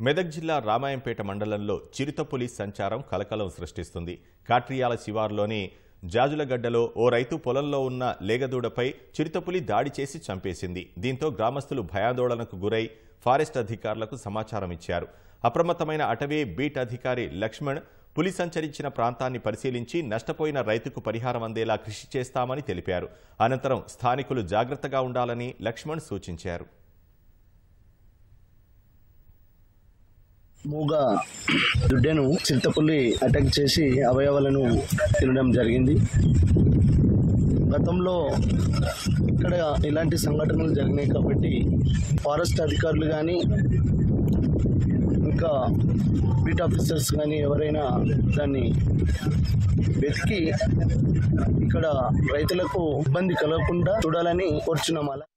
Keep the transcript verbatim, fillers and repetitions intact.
మెదక్ జిల్లా రామాయంపేట మండలంలో చిరుతపులి సంచారం కలకలం సృష్టిస్తుంది. కాట్రియాల శివారులోని జాజులగడ్డలో ఓ రైతు పొలంలో ఉన్న లేగదూడపై చిరుతపులి దాడి చేసి చంపేసింది. దీంతో గ్రామస్తులు భయాందోళనకు గురై ఫారెస్ట్ అధికారులకు సమాచారం ఇచ్చారు. అప్రమత్తమైన అటవీ బీట్ అధికారి లక్ష్మణ్ పులి సంచరించిన ప్రాంతాన్ని పరిశీలించి నష్టపోయిన రైతుకు పరిహారం అందేలా కృషి చేస్తామని తెలిపారు. అనంతరం స్థానికులు జాగ్రత్తగా ఉండాలని లక్ష్మణ్ సూచించారు. మూగ దుడ్డెను చిరుతపులి అటాక్ చేసి అవయవాలను తినడం జరిగింది. గతంలో ఇక్కడ ఇలాంటి సంఘటనలు జరిగినాయి కాబట్టి ఫారెస్ట్ అధికారులు కానీ ఇంకా బీట్ ఆఫీసర్స్ కానీ ఎవరైనా దాన్ని వెతికి ఇక్కడ రైతులకు ఇబ్బంది కలగకుండా చూడాలని కోరుచున్నాం.